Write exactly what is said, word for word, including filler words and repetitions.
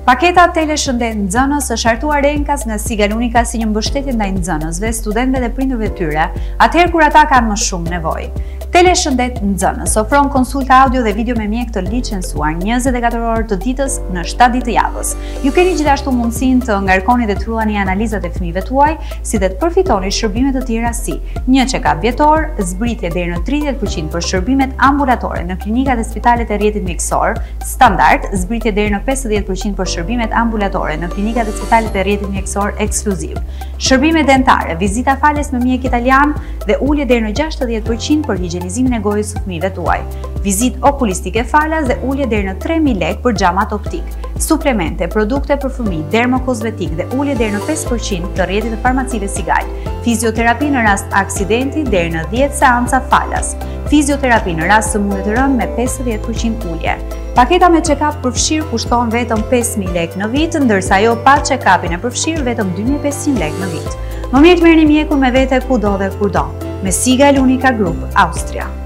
Paketa teleshëndet nxënës është hartuar Renkas nga Sigal Unica si një mbështetje ndaj nxënësve, studentëve dhe prindërve të tyre, atëherë kur ata kanë më shumë nevojë. Teleshëndet nxënës ofron konsulta audio dhe video me mjek të licencuar njëzet e katër orë të ditës në shtatë ditë të javës. Ju keni gjithashtu mundësinë të ngarkoni dhe të ruani analizat e fëmijëve tuaj, si dhe të përfitoni shërbime të tjera si një check-up vjetor, zbritje deri në tridhjetë përqind për shërbimet ambulatore në klinikat e spitalet e rrjetit mjekësor standard, zbritje deri në pesëdhjetë përqind për shërbimet ambulatore në klinikat e spitalet e rrjetit mjekësor ekskluziv. Shërbime dentare, vizita falas me mjek italian dhe ulje deri në gjashtëdhjetë përqind për higjenizimin e gojës së fëmijëve tuaj. Vizit okulistike falas dhe ulje deri në tre mijë lekë për xhamat optik. Suplemente, produkte për fëmijë, dermokozmetik dhe ulje deri në pesë përqind të rrjetit të farmacive Sigal. Fizioterapi në rast aksidenti deri në dhjetë seanca falas. Fizioterapi në rast sëmundje të rënd me pesëdhjetë përqind ulje. Paketa me check-up përfshirë kushton vetëm pesë mijë lekë në vit, ndërsa ajo pa check-upin e përfshirë vetëm dy mijë e pesëqind lekë në vit. Më mirë të merrni mjekun me vete kudo dhe kurdo. Me Sigal Unica Group, Austria.